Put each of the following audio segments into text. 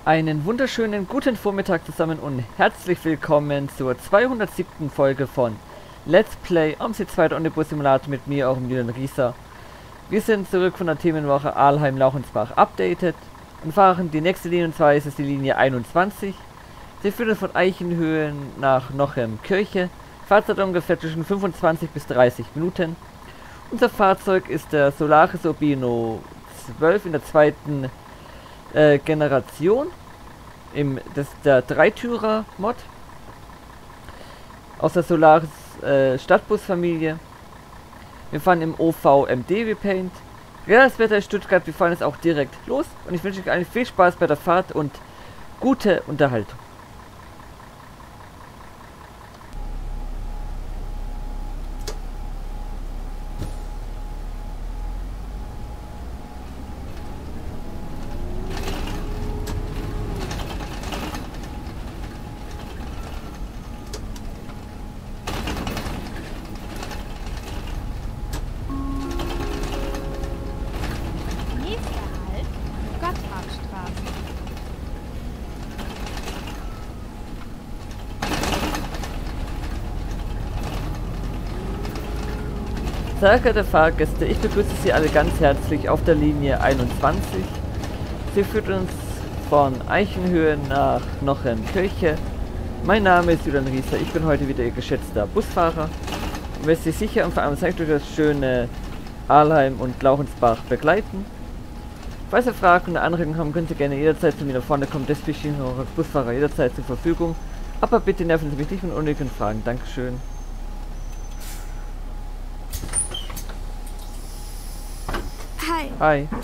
Einen wunderschönen guten Vormittag zusammen und herzlich willkommen zur 207. Folge von Let's Play OMSI2 Omnibus Simulator mit mir, eurem Julian Rieser. Wir sind zurück von der Themenwoche Aalheim-Lauchensbach updated und fahren die nächste Linie, und zwar ist es die Linie 21. Sie führt uns von Eichenhöhen nach Nochem-Kirche. Fahrzeit ungefähr zwischen 25 bis 30 Minuten. Unser Fahrzeug ist der Solaris Urbino 12 in der zweiten Generation. Das ist der Dreitürer-Mod aus der Solaris Stadtbusfamilie. Wir fahren im OV MD Repaint. Ja, das Wetter ist Stuttgart, wir fahren jetzt auch direkt los und ich wünsche euch allen viel Spaß bei der Fahrt und gute Unterhaltung. Sehr geehrte Fahrgäste, ich begrüße Sie alle ganz herzlich auf der Linie 21. Sie führt uns von Eichenhöhen nach Nochem-Kirche. Mein Name ist Julian Rieser, ich bin heute wieder Ihr geschätzter Busfahrer und werde Sie sicher und vor allem durch das schöne Aalheim und Lauchensbach begleiten. Falls Sie Fragen oder Anregungen haben, können Sie gerne jederzeit zu mir nach vorne kommen, das stehe ich auch als Busfahrer jederzeit zur Verfügung. Aber bitte nerven Sie mich nicht mit unnötigen Fragen, Dankeschön. Hi.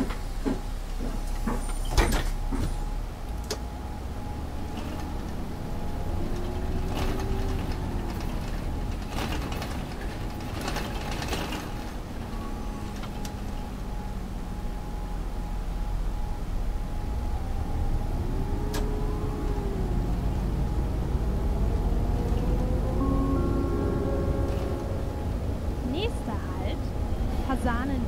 Nächster Halt, Fasanenweg.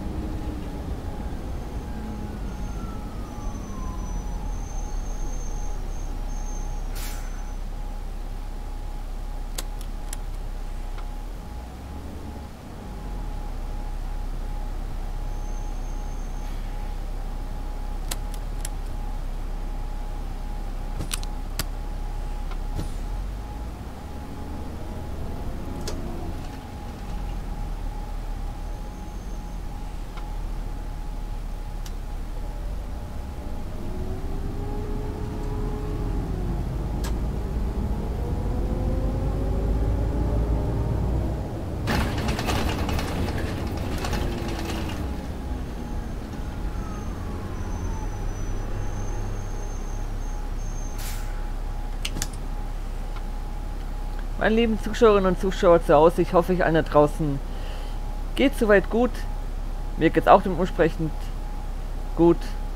Meine lieben Zuschauerinnen und Zuschauer zu Hause, ich hoffe, euch allen da draußen geht soweit gut. Mir geht es auch dementsprechend gut.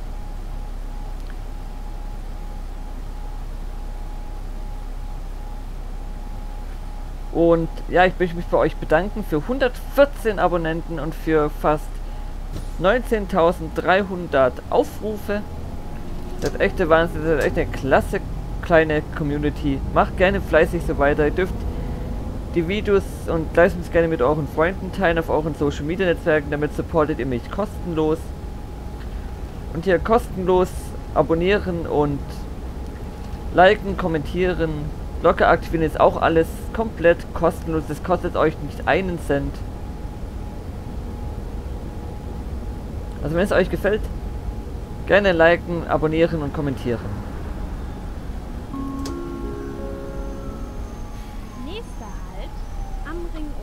Und ja, ich möchte mich bei euch bedanken für 114 Abonnenten und für fast 19.300 Aufrufe. Das ist echt der Wahnsinn, das ist echt eine klasse kleine Community. Macht gerne fleißig so weiter. Ihr dürft die Videos und leistet es gerne mit euren Freunden teilen auf euren Social Media Netzwerken, damit supportet ihr mich kostenlos. Und hier kostenlos abonnieren und liken, kommentieren, Glocke aktivieren ist auch alles komplett kostenlos. Das kostet euch nicht einen Cent. Also wenn es euch gefällt, gerne liken, abonnieren und kommentieren. Nächster Halt, am Ringofen.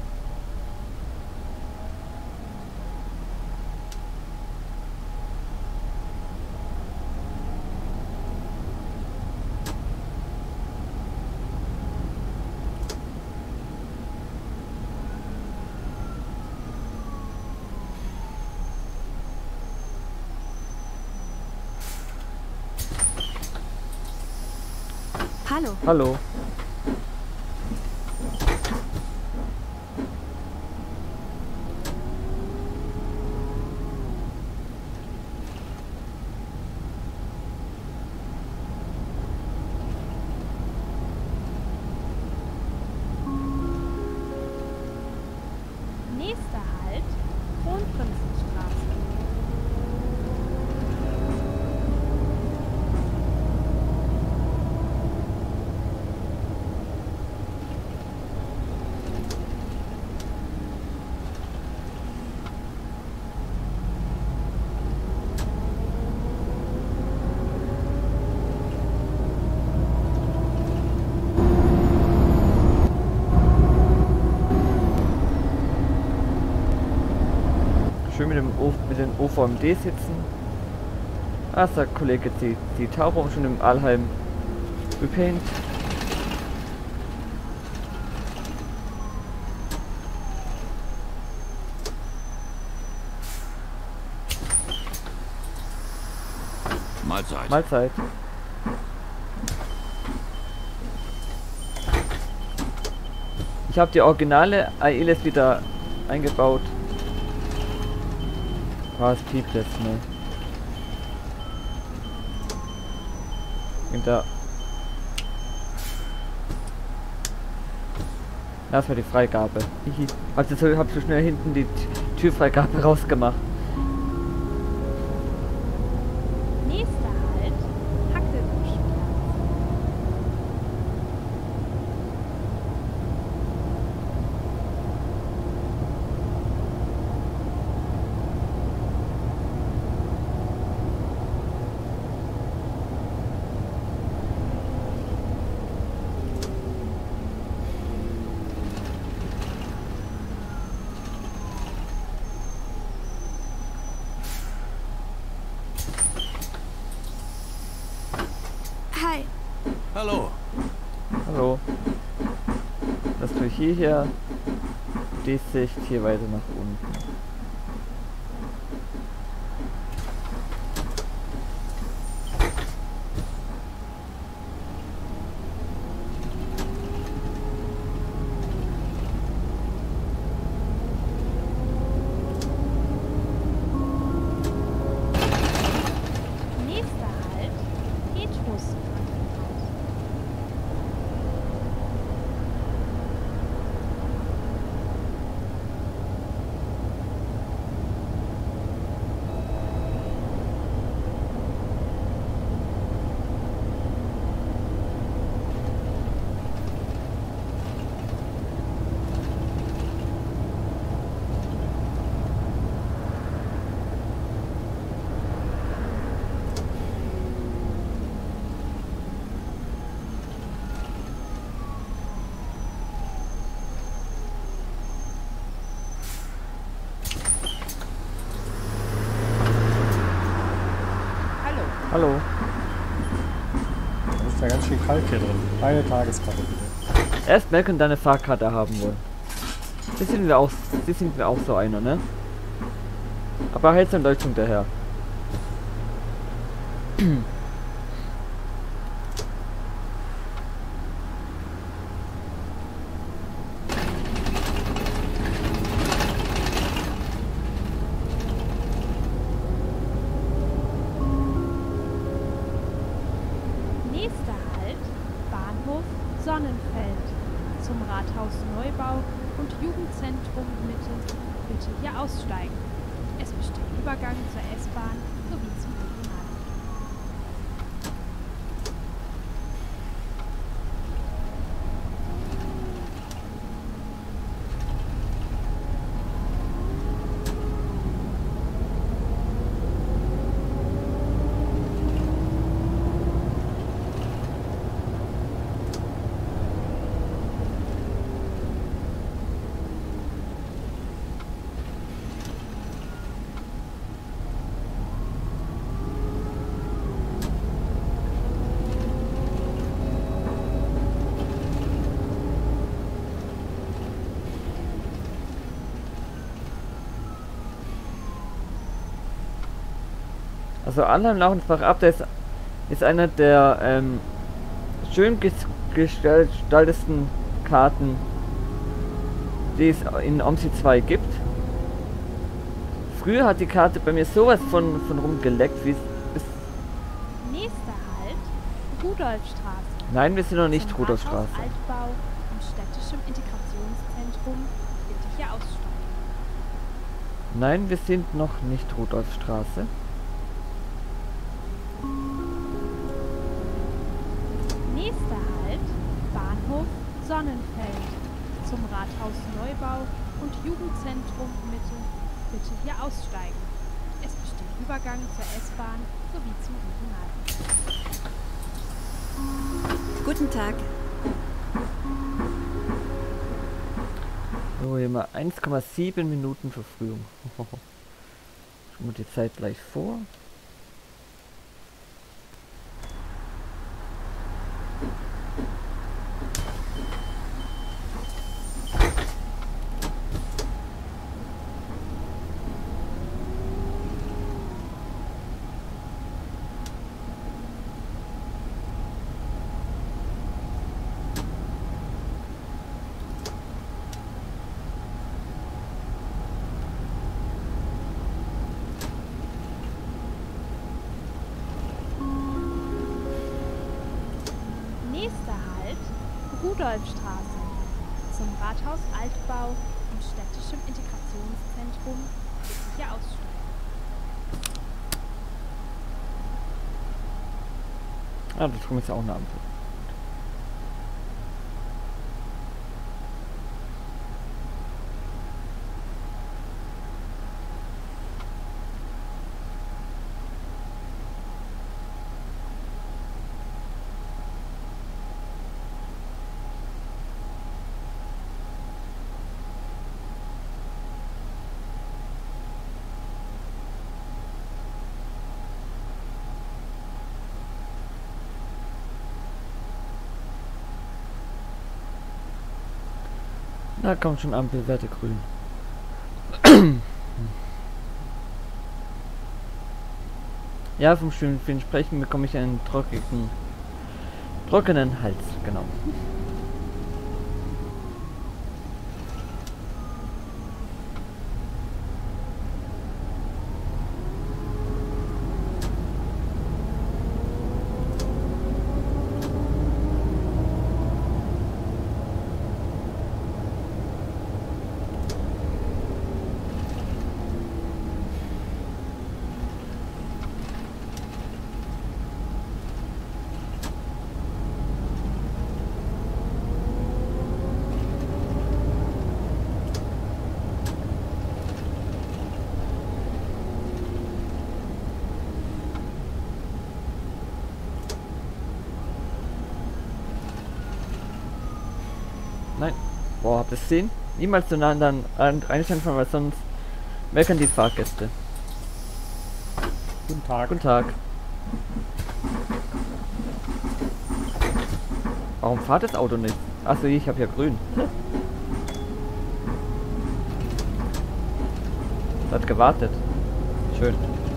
Hallo. Hallo. mit dem OVMD sitzen. Ah, sagt Kollege, die Taucher schon im Alheim repaint. Mahlzeit. Mahlzeit. Ich habe die originale Aelis wieder eingebaut. Es piept jetzt, ne? Hinter. Das war die Freigabe. Also jetzt hab ich so schnell hinten die Türfreigabe rausgemacht. Nächster Halt, Hackelbuschplatz. Hi. Hallo. Hallo. Das tue ich hier. Die Sicht hier weiter nach unten. Nächster Halt, Petrus Krankenhaus. Hallo. Das ist ja ganz schön kalt hier drin. Eine Tageskarte bitte. Erst Melk und deine Fahrkarte haben wollen. Die sind wir auch so einer, ne? Aber hältst du Leuchtung daher. Nächster Halt, Bahnhof Sonnenfeld. Zum Rathaus Neubau und Jugendzentrum Mitte. Bitte hier aussteigen. Es besteht Übergang zur S-Bahn sowie zum Regionalbahn. Also Anheim Lauchensbach ab, der ist einer der schön gestaltesten Karten, die es in OMSI 2 gibt. Früher hat die Karte bei mir sowas von rumgeleckt, wie es... Nächster Halt, Rudolfstraße. Nein, wir sind noch nicht Zum Rudolfstraße. Rathaus Altbau und städtischem Integrationszentrum. Bitte hier aussteigen. Nein, wir sind noch nicht Rudolfstraße. Nächster Halt, Bahnhof Sonnenfeld. Zum Rathaus Neubau und Jugendzentrum Mitte. Bitte hier aussteigen. Es besteht Übergang zur S-Bahn sowie zum Regionalbahn. Guten Tag. So, hier mal 1,7 Minuten Verfrühung. Schauen wir die Zeit gleich vor. Nächster Halt, Rudolfstraße. Zum Rathaus Altbau und städtischem Integrationszentrum bitte hier aussteigen. Ah, da drüben ist ja auch eine Ampel. Na kommt schon, Ampel, werte grün. Ja, vom vielen Sprechen bekomme ich einen trockenen Hals, genau. Nein. Boah, habt ihr es gesehen? Niemals zueinander einstellen, weil sonst meckern die Fahrgäste. Guten Tag. Guten Tag. Warum fahrt das Auto nicht? Achso, ich habe ja grün. Es hat gewartet. Schön.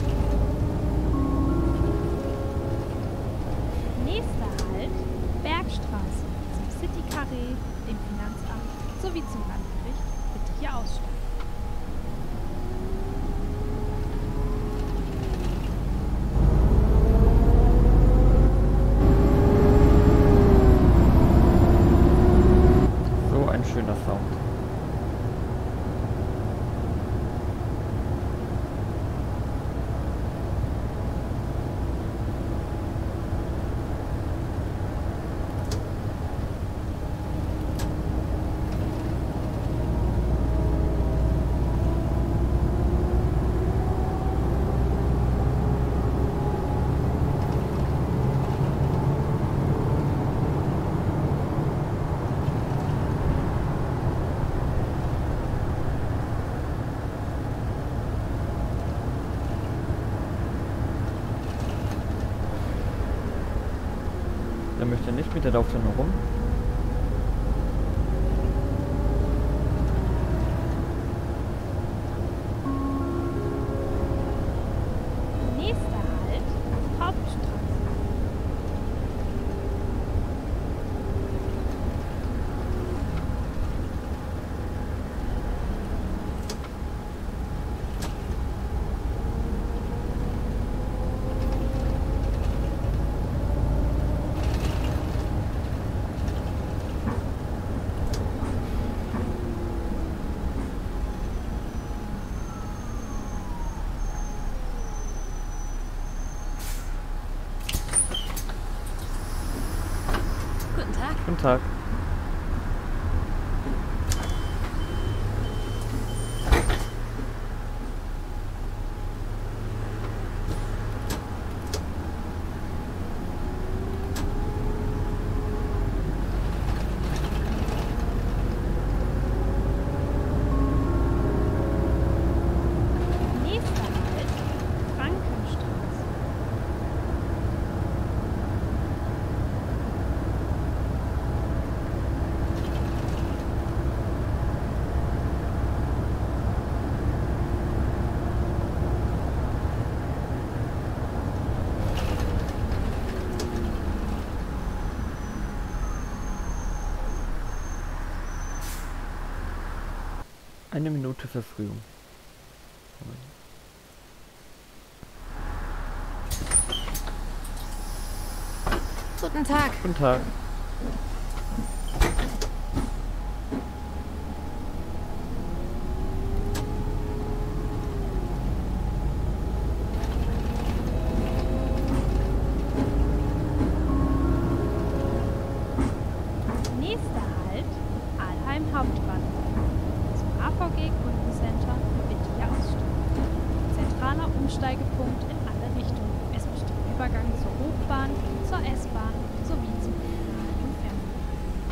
Nächster Halt, Bergstraße. Zum City Carré, dem Finanzamt sowie zum Landgericht bitte hier aussteigen. So ein schöner Sound. Der möchte nicht mit, der lauft dann nur rum. Nächster Halt, Hauptstraße. Guten Tag. Guten Tag. Nächster Halt, Eine Minute Verfrühung. Guten Tag. Guten Tag. Nächster Halt, Alheim Hauptbahnhof. Zum AVG Kundencenter bitte hier aussteigen. Zentraler Umsteigepunkt in alle Richtungen. Es besteht Übergang zur Hochbahn, zur S-Bahn sowie zum regionalen Fernverkehr.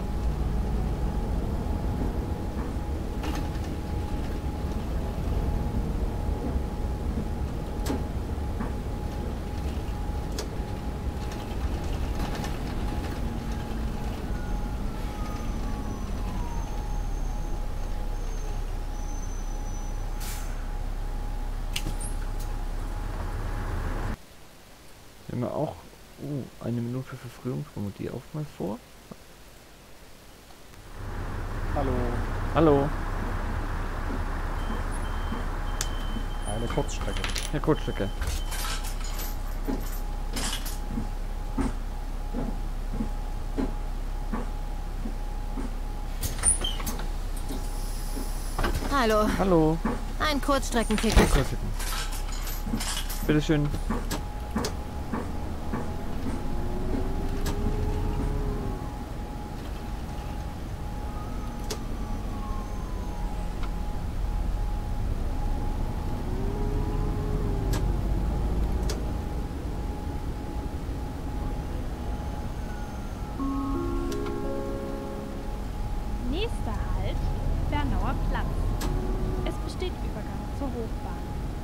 Wir haben auch eine Minute Verfrühung. Kommen wir die auch mal vor. Hallo. Hallo, Eine Kurzstrecke. Herr Kurzstrecke. Hallo. Hallo. Ein Kurzstreckenticket. Kurzstrecken. Bitteschön. Nächster Halt, Bernauer Platz. Es besteht Übergang zur Hochbahn.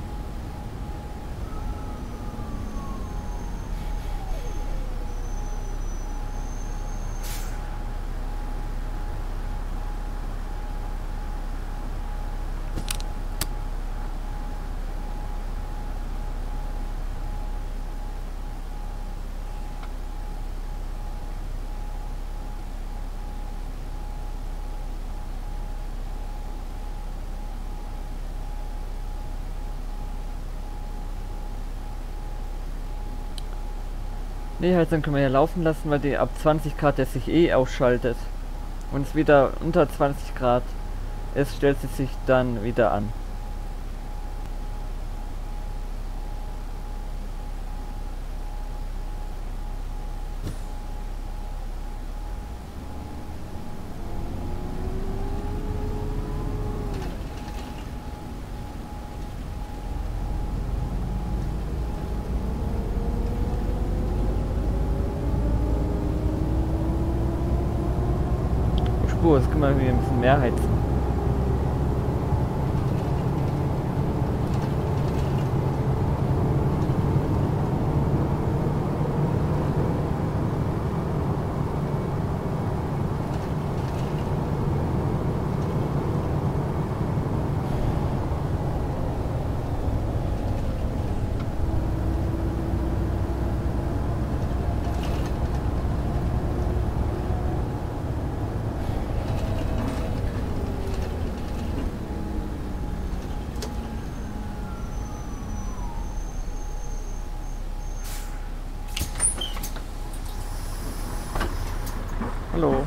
Nee, halt, dann können wir ja laufen lassen, weil die ab 20 Grad der sich eh ausschaltet. Und es wieder unter 20 Grad ist, stellt sie sich dann wieder an. Das können wir wieder ein bisschen mehr heizen. Hallo.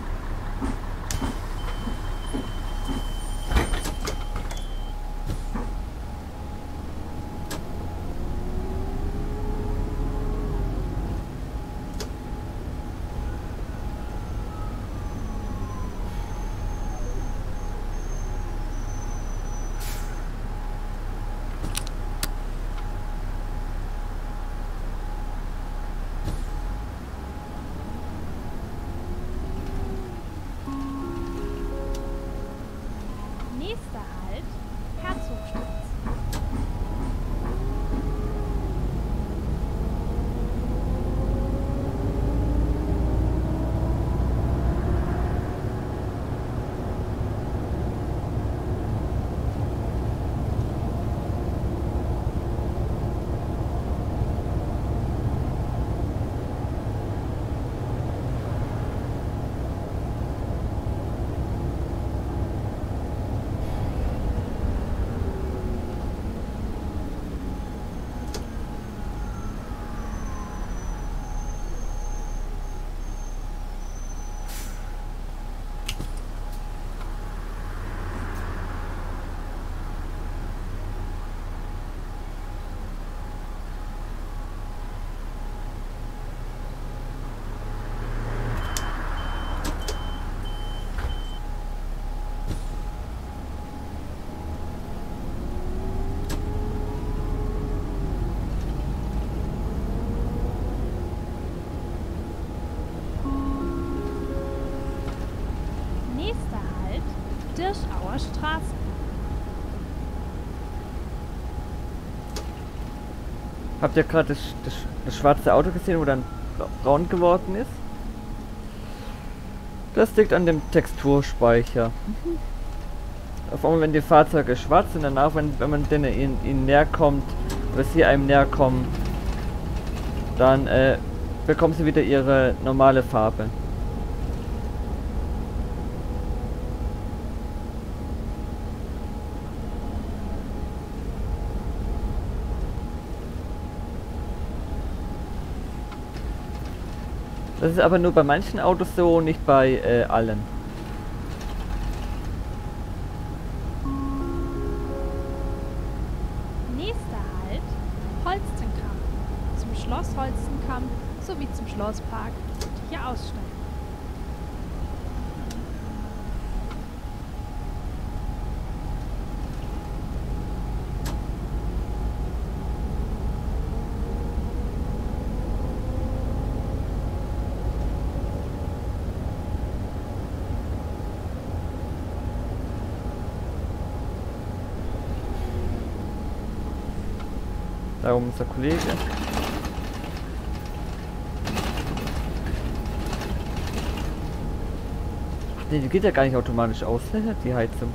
Genauer Straße. Habt ihr gerade das schwarze Auto gesehen, wo dann braun geworden ist? Das liegt an dem Texturspeicher. Auf einmal, wenn die Fahrzeuge schwarz sind, danach, wenn man denen ihnen näher kommt, oder sie einem näher kommen, dann bekommen sie wieder ihre normale Farbe. Das ist aber nur bei manchen Autos so, nicht bei allen. Nächster Halt, Holstenkamp. Zum Schloss Holstenkamp sowie zum Schlosspark bitte hier aussteigen. Da oben ist der Kollege. Ach nee, die geht ja gar nicht automatisch aus, die Heizung.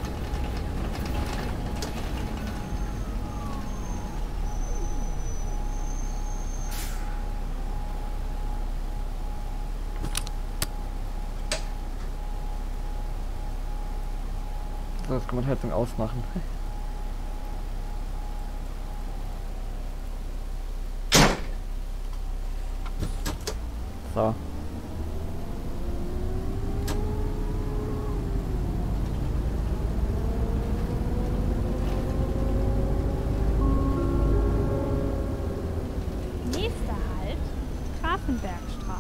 So, jetzt kann man Heizung ausmachen. So. Nächster Halt, Grafenbergstraße.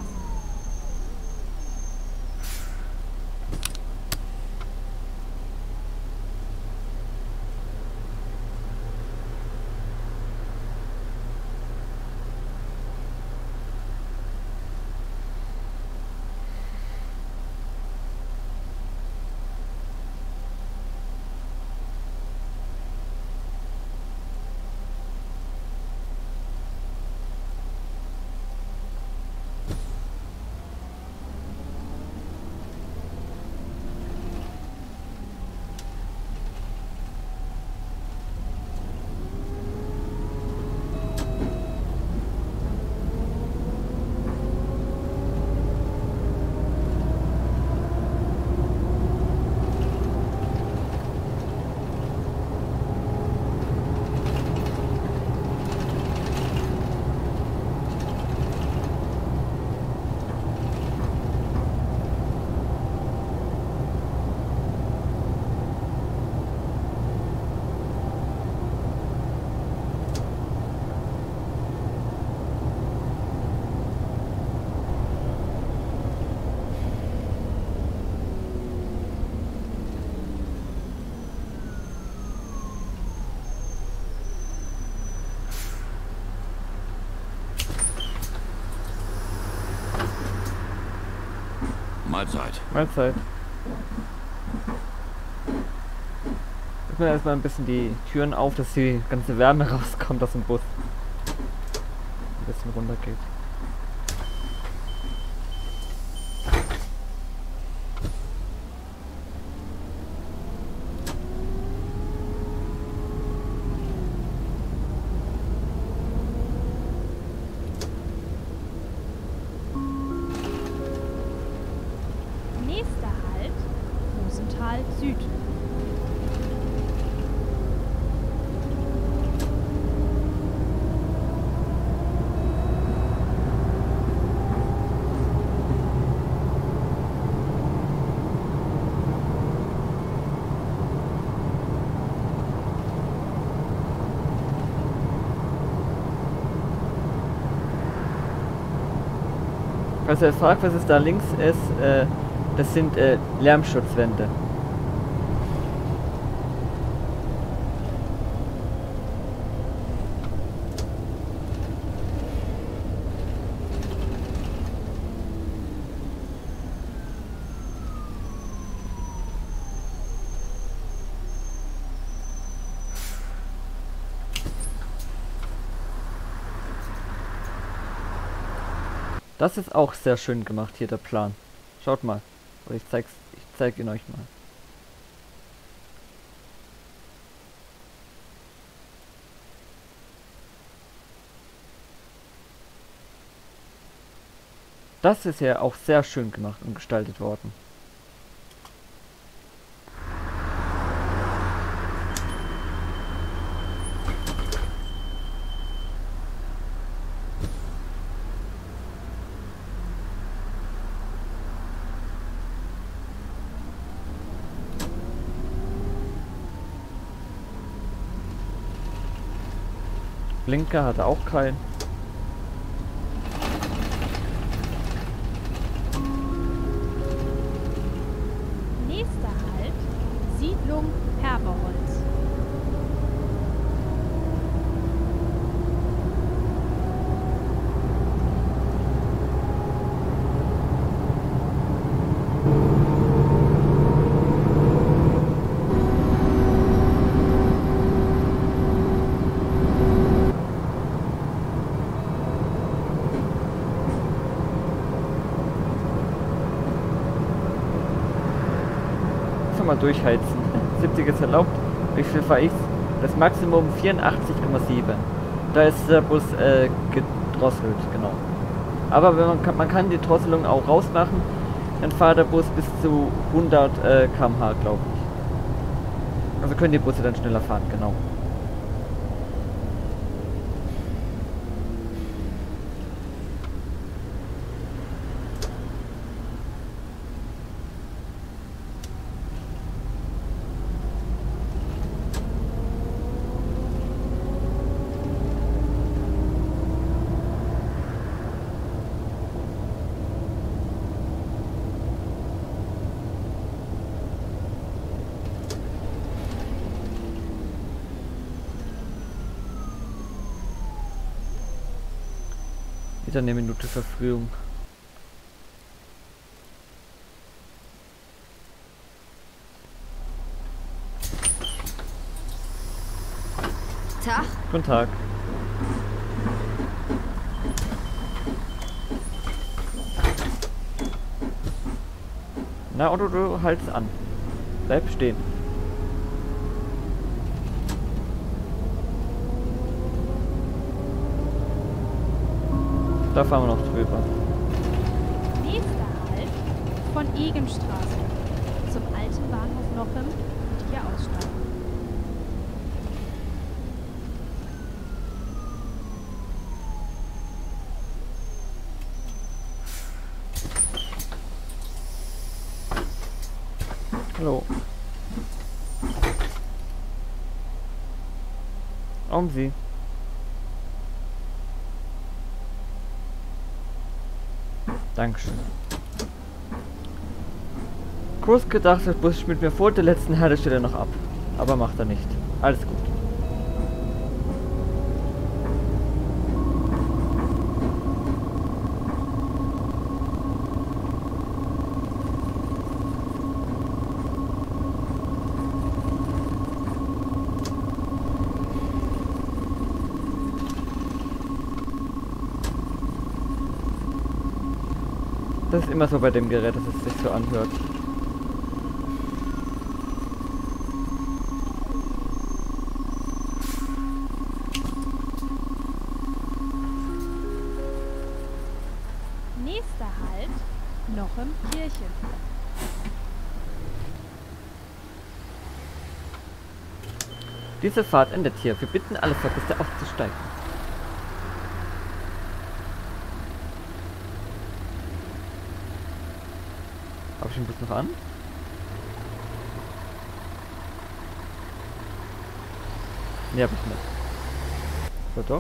Mahlzeit. Mahlzeit. Öffnen wir erstmal ein bisschen die Türen auf, dass die ganze Wärme rauskommt aus dem Bus. Ein bisschen runter geht. Nächster Halt, Rosenthal Süd. Falls ihr fragt, was es da links ist, das sind Lärmschutzwände. Das ist auch sehr schön gemacht hier, der Plan. Schaut mal. Oder ich zeig ihn euch mal. Das ist ja auch sehr schön gemacht und gestaltet worden. Blinker hatte auch keinen. Nächster Halt, Siedlung Herbeholz. Mal durchheizen. 70 ist erlaubt. Wie viel fahre ich? Das Maximum 84,7. Da ist der Bus gedrosselt, genau. Aber wenn man kann die Drosselung auch rausmachen, dann fährt der Bus bis zu 100 km/h, glaube ich. Also können die Busse dann schneller fahren, genau. Wieder eine Minute Verfrühung. Tag. Guten Tag. Na, Otto, du halt's an. Bleib stehen. Da fahren wir noch drüber. Nächster Halt, von Egenstraße zum alten Bahnhof Nochem und hier aussteigen. Hallo. Um Sie. Dankeschön. Kurz gedacht, der Bus schmiert mir vor der letzten Haltestelle noch ab. Aber macht er nicht. Alles gut. Das ist immer so bei dem Gerät, dass es sich so anhört. Nächster Halt, Nochem Kirche. Diese Fahrt endet hier. Wir bitten alle Fahrgäste auszusteigen. Habe ich den Bus noch an? Ne, habe ich nicht. So, doch?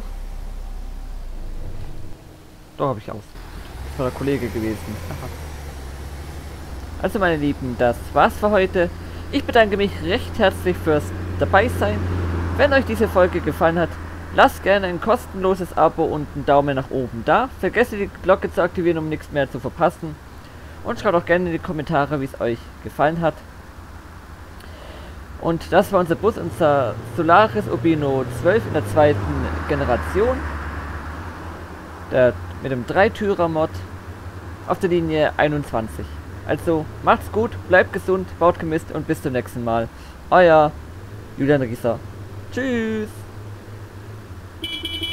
Doch, habe ich aus. Das war der Kollege gewesen. Aha. Also meine Lieben, das war's für heute. Ich bedanke mich recht herzlich fürs Dabeisein. Wenn euch diese Folge gefallen hat, lasst gerne ein kostenloses Abo und einen Daumen nach oben da. Vergesst die Glocke zu aktivieren, um nichts mehr zu verpassen. Und schreibt auch gerne in die Kommentare, wie es euch gefallen hat. Und das war unser Bus, unser Solaris Urbino 12 in der zweiten Generation. mit dem 3-Türer-Mod auf der Linie 21. Also macht's gut, bleibt gesund, baut Gemist und bis zum nächsten Mal. Euer Julian Rieser. Tschüss.